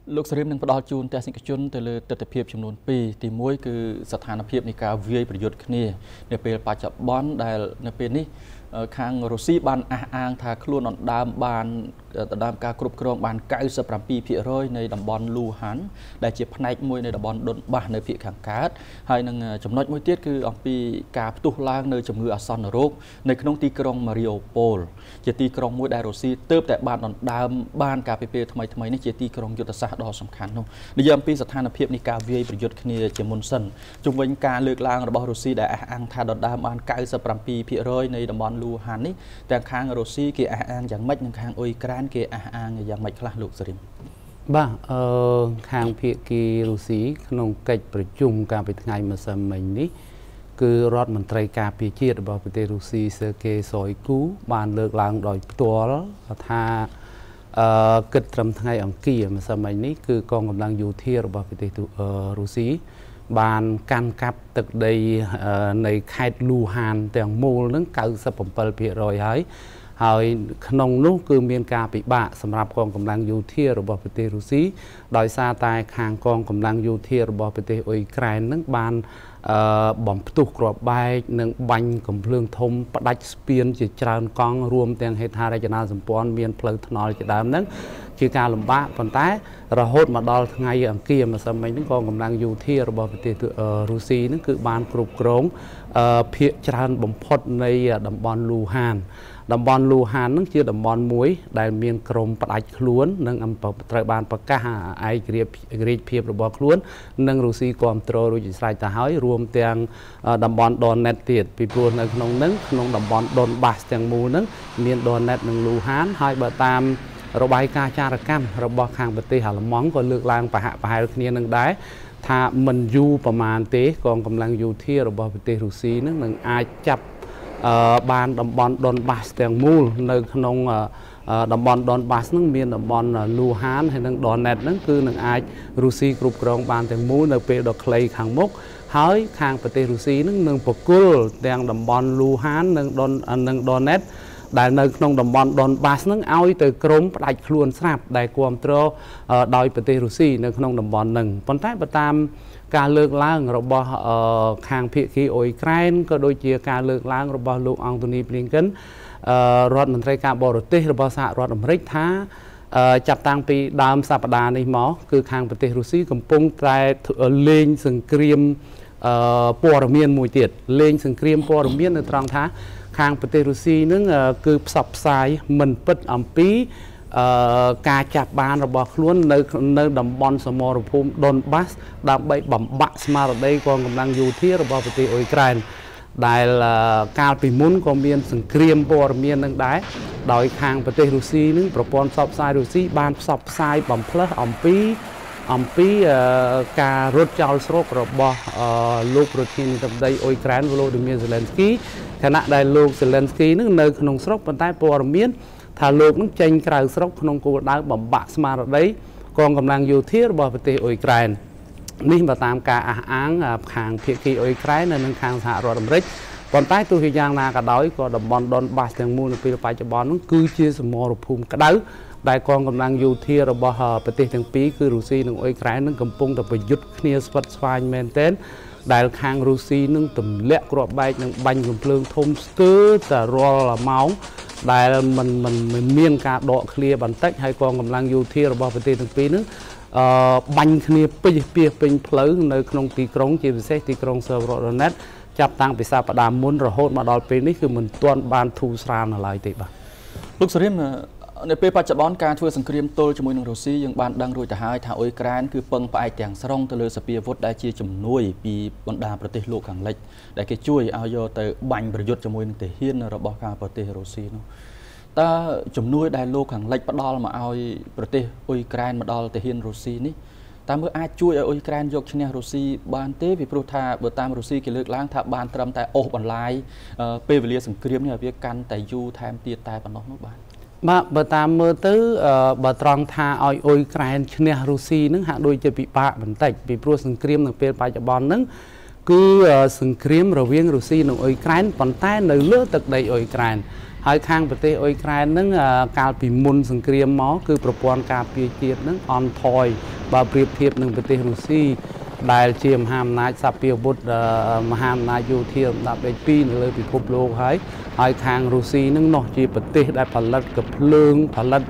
លោកសេរីនឹងផ្ដល់ជូនទស្សនិកជនទៅលើទស្សនវិជ្ជាចំនួន2ទី1គឺស្ថានភាពនៃការវាយប្រយុទ្ធគ្នានៅពេលបច្ចុប្បន្នដែលនៅពេលនេះខាងរុស្ស៊ីបានអះអាងថាខ្លួនអណ្ដើមបានដណ្ដើមការគ្រប់គ្រងបាន 97% នៃតំបន់លូហានដែលជាផ្នែកមួយនៃតំបន់ដុនបាសនៅភាគខាងកើតហើយនឹងចំណុចមួយទៀតគឺអំពីការផ្ទុះឡើងនៅជំងឺអាសន្នរោគនៅក្នុងទីក្រុងម៉ារីអូប៉ូលជាទីក្រុងមួយដែលរុស្ស៊ីទើបតែបានដណ្ដើមបានការពីពេលថ្មីនេះជាទីក្រុងយុទ្ធសាស្ត្រដ៏សំខាន់នោះនិយាយអំពីស្ថានភាពនៃការវាយប្រយុទ្ធគ្នាជាមុនសិនជុំវិញការលើកឡើងរបស់រុស្ស៊ីដែលអះអាងថាដណ្ដើមបាន 97% នៃតំបន់លូហាននេះទាំងខាងរុស្ស៊ីគេអះអាងយ៉ាងម៉េចនិងខាងអ៊ុយក្រែនគេអះអាងយ៉ាងម៉េចខ្លះលោកសេរីបាទខាងភាគីរុស្ស៊ីក្នុងកិច្ចប្រជុំកាលពីថ្ងៃម្សិលមិញនេះគឺរដ្ឋមន្ត្រីការពារជាតិរបស់ប្រទេសរុស្ស៊ីសឺកេស៊ុយគូបានលើកឡើងដោយផ្ទាល់ថាគិតត្រឹមថ្ងៃអង្គារម្សិលមិញនេះគឺកងកម្លាំងយោធារបស់ប្រទេសរុស្ស៊ីបានកាន់កាប់ទឹកដីនៃខេត្តលូហានទាំងមូលនឹង 97% ហើយក្នុងនោះគឺមានការពិបាកសម្រាប់កងកម្លាំងយោធារបស់ប្រទេសរុស្ស៊ីដោយសារតែខាងកងកម្លាំងយោធារបស់ប្រទេសអ៊ុយក្រែននឹងបានបំផ្ទុះគ្រាប់បែកនិងបាញ់កំភ្លើងធំផ្ដាច់ស្ពានជាច្រើនកង់រួមទាំងហេដ្ឋារចនាសម្ព័ន្ធមានផ្លូវថ្នល់ជាដើមហ្នឹងជាការលំបាកប៉ុន្តែរហូតមកដល់ថ្ងៃអង្គារម្សិលមិញហ្នឹងកងកម្លាំងយោធារបស់ប្រទេសរុស្ស៊ីហ្នឹងគឺបានគ្រប់គ្រងភាគច្រើនបំផុតនៃតំបន់លូហានតំបន់លូហាននឹងជាតំបន់មួយដែលមានក្រុមផ្ដាច់ខ្លួននិងត្រូវបានប្រកាសឯករាជ្យភាពរបស់ខ្លួននិងរុស្ស៊ីគ្រប់គ្រងរួចជាស្រេចទៅហើយរួមទាំងតំបន់ដនណេតទៀតពីព្រោះនៅក្នុងនឹងក្នុងតំបន់ដុនបាសទាំងមូលនឹងមានដនណេតនិងលូហានហើយបើតាមរបាយការណ៍ចារកម្មរបស់ខាងប្រទេសអាល្លឺម៉ង់ក៏លើកឡើងប្រហាក់ប្រហែលគ្នានឹងដែរថាមិនយូរប្រមាណទេកងកម្លាំងយោធារបស់ប្រទេសរុស្ស៊ីនឹងអាចចាប់បានតំបន់ដុនបាសទាំងមូលនៅក្នុងតំបន់ដុនបាសនឹងមានតំបន់លូហានហើយនិងដនណេតនឹងគឺនឹងអាចរុស្ស៊ីគ្រប់គ្រងបានទាំងមូលនៅពេលដ៏ខ្លីខាងមុខហើយខាងប្រទេសរុស្ស៊ីនឹងប្រគល់ទាំងតំបន់លូហាននិងដនណេតដែលនៅក្នុងតំបន់ដុនបាសនឹងឲ្យទៅក្រមផ្ដាច់ខ្លួនស្រាប់ដែលគ្រប់គ្រងដោយប្រទេសរុស្ស៊ីនៅក្នុងតំបន់នឹងប៉ុន្តែបើតាមការលើកឡើងរបស់ខាងភាគីអ៊ុយក្រែនក៏ដូចជាការលើកឡើងរបស់លោកអង់តូនីប្លីនកិនរដ្ឋមន្ត្រីការបរទេសរបស់សហរដ្ឋអាមេរិកថាចាប់តាំងពីដើមសប្តាហ៍នេះមកគឺខាងប្រទេសរុស្ស៊ីកំពុងតែលេងសង្គ្រាមព័ត៌មានមួយទៀតលេងសង្គ្រាមព័ត៌មាននៅត្រង់ថាខាងប្រទេសរុស្ស៊ីនឹងគឺផ្សព្វផ្សាយមិនពិតអំពីការចាប់បានរបស់ខ្លួននៅតំបន់សមរភូមិដុនបាសដើម្បីបំបាក់ស្មារតីកងកម្លាំងយោធារបស់ប្រទេសអ៊ុយក្រែនដែលកាលពីមុនក៏មានសង្គ្រាមព័ត៌មាននឹងដែរដោយខាងប្រទេសរុស្ស៊ីនឹងប្រព័ន្ធផ្សព្វផ្សាយរុស្ស៊ីបានផ្សព្វផ្សាយបំផ្លើសអំពីការរត់ចោលស្រុករបស់លោកប្រធានាធិបតីអ៊ុយក្រែនវ៉ូឡូឌីមៀរ Zelensky ខណៈដែលលោក Zelensky នឹងនៅក្នុងស្រុកប៉ុន្តែព័ត៌មានថាលោកនឹងចេញក្រៅស្រុកក្នុងគោលដៅបំបាក់ស្មារតីកងកម្លាំងយោធារបស់ប្រទេសអ៊ុយក្រែននេះបើតាមការអះអាងខាងភាគីអ៊ុយក្រែននិងខាងសហរដ្ឋអាមេរិកប៉ុន្តែទោះជាយ៉ាងណាក៏ដោយក៏តំបន់ដុនបាសទាំងមូលនៅពេលបច្ចុប្បន្ននោះគឺជាសមរភូមិក្តៅដែលកងកម្លាំងយោធារបស់ប្រទេសទាំងពីរគឺរុស្ស៊ីនិងអ៊ុយក្រែននឹងកំពុងតែប្រយុទ្ធគ្នាស្វិតស្វាញមែនទែនដែលខាងរុស្ស៊ីនឹងទម្លាក់គ្រាប់បែកនិងបាញ់កំភ្លើងធំស្ទើរតែរាល់ម៉ោងដែលมันមានការដកឃ្លាបន្តិចហើយកងកម្លាំងយោធារបស់ប្រទេសទាំងពីរនឹងបាញ់គ្នាពេញផ្លូវនៅក្នុងទីក្រុងជាពិសេសទីក្រុងសេវរ៉ូណេតចាប់តាំងពីសប្តាហ៍មុនរហូតមកដល់ពេលនេះគឺមិនទាន់បានធូរស្រាលនៅឡើយទេបាទលោកសេរីមនៅពេលបច្ចុប្បន្នការធ្វើសង្គ្រាមទល់ជាមួយនឹងរុស្ស៊ីយើងបានដឹងរួចទៅហើយថាអ៊ុយក្រែនគឺពឹងផ្អែកទាំងស្រុងទៅលើសពាវុធដែលជាជំនួយពីបណ្ដាប្រទេសលោកខាងលិចដែលគេជួយឲ្យយកទៅបាញ់ប្រយុទ្ធជាមួយនឹងទាហានរបស់ខាងប្រទេសរុស្ស៊ីនោះតើជំនួយដែលលោកខាងលិចផ្ដល់មកឲ្យប្រទេសអ៊ុយក្រែនមកដល់ទាហានរុស្ស៊ីនេះតើមើលអាចជួយឲ្យអ៊ុយក្រែនយកឈ្នះរុស្ស៊ីបានទេពីព្រោះថាបើតាមរុស្ស៊ីគេលើកឡើងថាបានត្រឹមតែអូសបន្លាយពេលវេលាសង្គ្រាមនេះឲ្យវាកាន់តែយូរថែមទៀតតែប៉ុណ្ណោះនោះបាទបើតាមមើលទៅបើត្រង់ថាឲ្យអ៊ុយក្រែនឈ្នះរុស្ស៊ីនឹងហាក់ដូចជាពិបាកបន្តិចពីព្រោះសង្គ្រាមនៅពេលបច្ចុប្បន្នហ្នឹងគឺសង្គ្រាមរវាងរុស្ស៊ីនិងអ៊ុយក្រែនប៉ុន្តែនៅលើទឹកដីអ៊ុយក្រែនហើយខាងប្រទេសអ៊ុយក្រែនហ្នឹងកាលពីមុនសង្គ្រាមមកគឺប្រព័ន្ធការពារជាតិហ្នឹងអន់ថយ bà priệp thiệp nâng bật ruột xì đại chiêm hàm nái sắp biểu bút mà hàm nái dù thiệp đạp đầy pin lời bị phụp lô hái hai khang ruột xì nâng nọ chỉ bật tê đại phá lật cập lương phá lật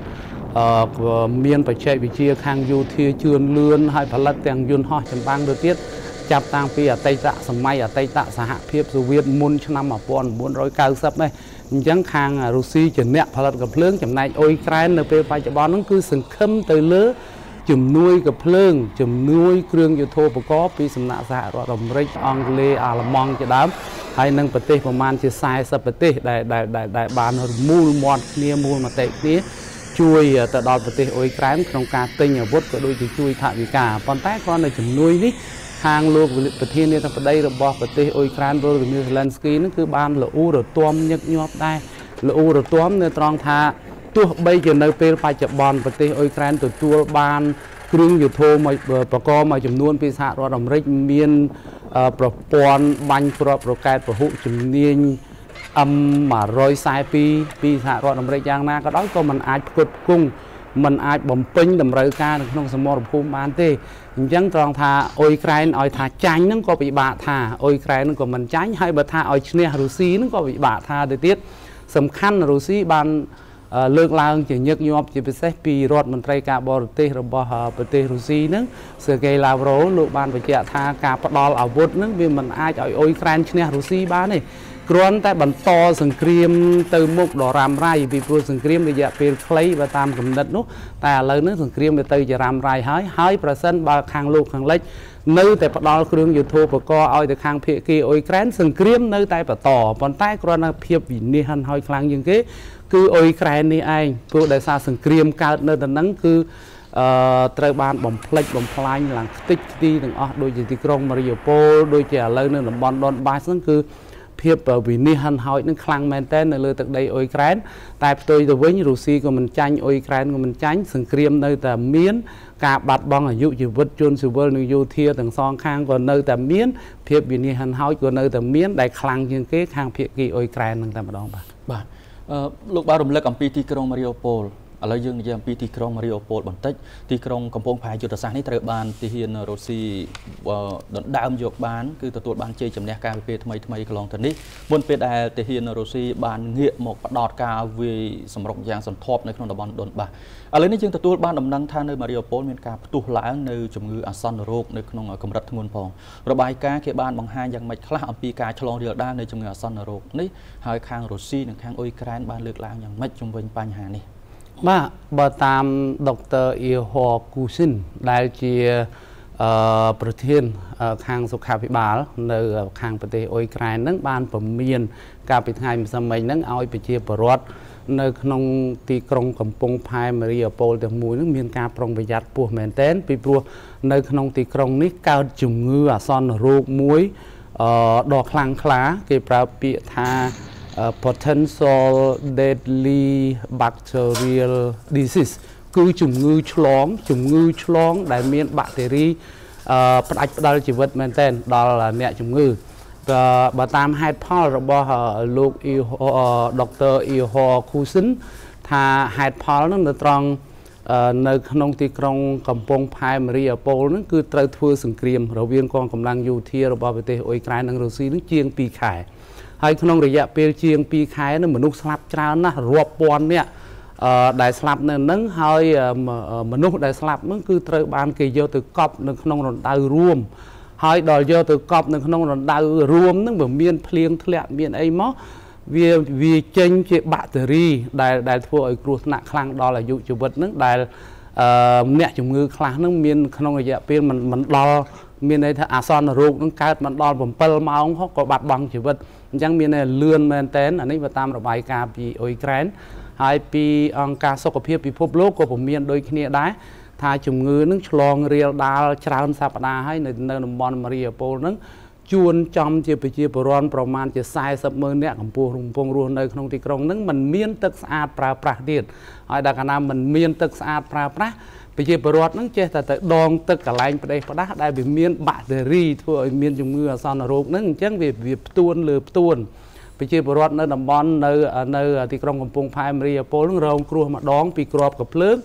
miền phải chạy bị chia khang dù thiệp chườn lươn hai phá lật tèng dùn ho chẳng bang đưa tiết chạp tăng phi ở Tây Tạ sầm may ở Tây Tạ xã hạ phiếp dù Việt môn cho năm ở bọn muốn rồi cao sắp này chẳng khang Russia chỉ nẹt phá lật cập lương chấm này ôi cái nợ về phải cho bọn nó cứ sừng khâm tới lứa chùm nuôi cập lương chùm nuôi kêu như thô có pi sầm nạ xã rồi đồng rít Anh Lê à là mong cho đám hay nâng bật têประมาณ chỉ sai sắp bật tê đại bàn mùi mọt nia mùi mà tệ nia chui từ đòn bật tê ôi cái trong cá tinh ở vút có đôi chỉ chui thạ vì cả con tái con này chùm nuôi ní hàng luộc bật thiên này trong đây là bò bật tê ôi cái rồi như Zelensky nó cứ ban là u rồi toom nhấp nhọp đây là u rồi toom nên tròn thàตัวใบจะในเป็นไปจับบอลประเทศอิสราเอลตัวบานเครื่องอยู่โทมาประกอบมาจำนวนปีศาจรอดอเมริกเมียนประปอนบังประกาศประหุจำเนียนมา100 ปีศาจรอดอเมริกอย่างน่าก็ได้ก็มันอาจกดกุ้งมันอาจบ่มปิ้งดำเริการในสมรภูมิบ้านเต้ยังตรองทาอิสราเอลอิทาจันนั่งก็ไปบาทาอิสราเอลนั่งก็มันจันให้บาทาอิสเนียรูซีนั่งก็ไปบาทาเดียดสำคัญรูซีบานเลือกลางจะยึกยอบจะไปเซปีรถมันไตรกาบอร์เตอร์ระบอบประเทศรัสเซียนั้นเสือเกลาโรลูกบ้านไปเจ้าทากาปดอลอาวุธนั้นวิมันอาจเอาอิสราเอลชนะรัสเซียบ้านนี่กรอนแต่บรรทอสังเกตเติมมุกดอรามไรปีปลุสังเกตในยะเป็นคล้ายไปตามกำหนดนู้แต่เลยนั้นสังเกตไปเตยจะรามไรหายประสันบาคางลูกคางเล็กnơi tại bắt đầu kêu nhiều thô và co ao từ khang phía kia ôi kén sừng kiếm nơi tại bắt tỏ còn tại còn là phiệp vì ni hân hơi khang như thế cứ ôi kén ni anh phụ đại sa sừng kiếm cao nơi tận nắng cứ trời ban bom play là tích đi từng đôi chỉ krong Mariupol đôi chỉ lời nơi làm bon don ba sừng cứ phiệp vì ni hân hơi nó khang men tên nơi lừa từ đây ôi kén tại tôi từ với Russia của mình tranh ôi kén của mình tranh sừng kiếm nơi tại miến cả bát bong ở dụ chỉ vượt chôn sự vơi nơi dụ thia từng song khang còn nơi tại miến phiệp vì ni hân hơi của nơi tại miến đại khang như cái khang phiệp kỳ ôi kén đang tại đó bà lúc bao rùm lệ cầm pi ti krong Mariupol ở lại dương giờ pi ti krong Mariupol bản tích ti krong cầm phong pháiจุดsángนี้trời ban ti hiền Russia đón đam dọc bán cứตัวban chơi chấm nè cà phê thay thay cái lòng thần ní buôn phê đại ti hiền Russia ban nghĩa một đọt cà vì sầm rộng giang sầm thọpในក្នុងតំបន់ដុនបាឥឡូវនេះយើងទទួលបានដំណឹងថានៅ Mariupol មានការផ្ទុះឡើងនៅជំងឺអាសន្នរោគនៅក្នុងកម្រិតធ្ងន់ផងរបាយការណ៍គេបានបង្ហាញយ៉ាងម៉េចខ្លះអំពីការឆ្លងរាលដាលនៃជំងឺអាសន្នរោគនេះហើយខាងរុស្ស៊ីនិងខាងអ៊ុយក្រែនបានលើកឡើងយ៉ាងម៉េចជំវិញបញ្ហានេះបាទបើតាមដុកទ័រអ៊ីហូគូស៊ីនដែលជាប្រធានខាងសុខាភិបាលនៅខាងប្រទេសអ៊ុយក្រែនហ្នឹងបានពមៀនកាលពីថ្ងៃម្សិលមិញហ្នឹងឲ្យប្រជាពលរដ្ឋនៅក្នុងទីក្រុងកំពង់ផែ Mariupol ទាំងមួយហ្នឹងមានការប្រុងប្រយ័ត្នពោះមែនទែនពីព្រោះនៅក្នុងទីក្រុងនេះកើតជំងឺអាសន្នរោគមួយដ៏ខ្លាំងក្លាគេប្រើពាក្យថា potential deadly bacterial disease គឺជំងឺឆ្លងដែលមានបាក់តេរីផ្ដាច់ផ្ដាល់ជីវិតមែនទែនដល់អ្នកជំងឺបើតាមហេតុផលរបស់លោកដុកទ័រអ៊ីហូគូស៊ីនថាហេតុផលហ្នឹងនៅត្រង់នៅក្នុងទីក្រុងកំពង់ផែ Mariupol ហ្នឹងគឺត្រូវធ្វើសង្គ្រាមរវាងកងកម្លាំងយោធារបស់ប្រទេសអ៊ុយក្រែននិងរុស្ស៊ីហ្នឹងជាង2 ខែហើយក្នុងរយៈពេលជាង2 ខែហ្នឹងមនុស្សស្លាប់ច្រើនណាស់រាប់ពាន់នាក់ដែលស្លាប់នៅហ្នឹងហើយមនុស្សដែលស្លាប់ហ្នឹងគឺត្រូវបានគេយកទៅកប់នៅក្នុងរណ្ដៅរួមហើយដល់យកទៅកប់នៅក្នុងរណ្ដៅរួមហ្នឹងវាមានភ្លៀងធ្លាក់មានអីមកវាចេញជាបាក់តេរីដែលធ្វើឲ្យគ្រោះថ្នាក់ខ្លាំងដល់អាយុជីវិតហ្នឹងដែលអ្នកជំងឺខ្លះហ្នឹងមានក្នុងរយៈពេលមិនដល់មានន័យថាអាសន្នរោគហ្នឹងកើតមិនដល់7 ម៉ោងក៏បាត់បង់ជីវិតអញ្ចឹងមានលឿនមែនតើអានេះបើតាមរបាយការណ៍ពីអ៊ុយក្រែនហើយពីអង្គការសុខភាពពិភពលោកក៏ពមៀនដូចគ្នាដែរថាជំងឺនឹងឆ្លងរាលដាលច្រើនសប្តាហ៍ហើយនៅតំបន់ Mariupol ហ្នឹងជួនចំជាប្រជាពលរដ្ឋប្រមាណជា40,000 នាក់កំពុងរស់នៅក្នុងទីក្រុងហ្នឹងมันមានទឹកស្អាតប្រើប្រាស់ទៀតហើយដល់កាលណាมันមានទឹកស្អាតប្រើប្រាស់ប្រជាពលរដ្ឋហ្នឹងចេះតែទៅដងទឹកកន្លែងផ្ដេសផ្ដាស់ដែលវាមានបាក់តេរីធ្វើឲ្យមានជំងឺអាសន្នរោគហ្នឹងអញ្ចឹងវាផ្ទួនលើផ្ទួនប្រជាពលរដ្ឋនៅតំបន់នៅទីក្រុងកំពង់ផែ Mariupol នឹងរងគ្រោះម្ដងពីគ្រាប់កាភ្លើង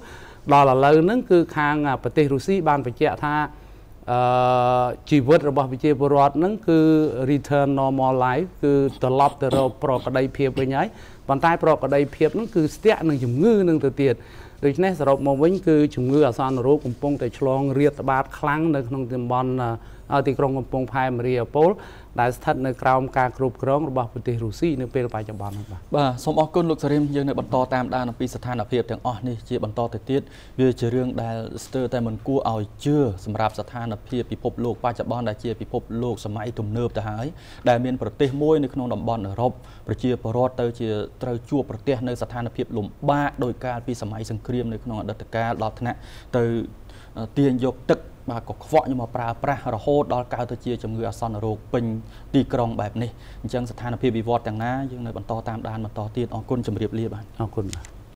đó là lời nâng cứ khang bờ tây Russia ban phải chạy tha chỉ vượt rồi bảo chế bờ rót nâng cứ return normal life cứ từ lọp từ rồi pro cái đây phiệp với nhái bàn tay pro cái đây phiệp nâng cứ stiết nâng chủng ngư nâng từ tiền rồi này sẽ một vĩnh cứ chủng ngư ở san rô cùng pong tại chlong riết bát kháng nâng trong tiền bon ở thì trong cùng pong phai Mariupol đại thật nơi cào ca group grong rồi bảo bờ Russia nơi bên phải chậm bàn bàสมอคุณลูกสริมยังในบรรทอตามด้านปีสถานเพียบទាំងអស់នេះជាបន្តទៅទៀតវាជារឿងដែលស្ទើរតែមិនគួរឲ្យជឿសម្រាប់ស្ថានភាពពិភពលោកបច្ចុប្បន្នដែលជាពិភពលោកសម័យទំនើបទៅហើយដែលមានប្រទេសមួយនៅក្នុងតំបន់អឺរ៉ុបប្រជាពលរដ្ឋទៅជាត្រូវជួបប្រទះនៅស្ថានភាពលំបាកដោយកាលពីសម័យសង្គ្រាមនៅក្នុងអតីតកាលដល់ថ្នាក់ទៅទាញយកទឹកបាទក៏ខ្វក់យកមកប្រើប្រាស់រហូតដល់កើតទៅជាជំងឺអាសន្នរោគពេញទីក្រុងបែបនេះអញ្ចឹងស្ថានភាពវិវត្តទាំងណាយើងនៅបន្តតាមដានបន្តទៀតអរគុណជម្រាបលាបាទអរគុណ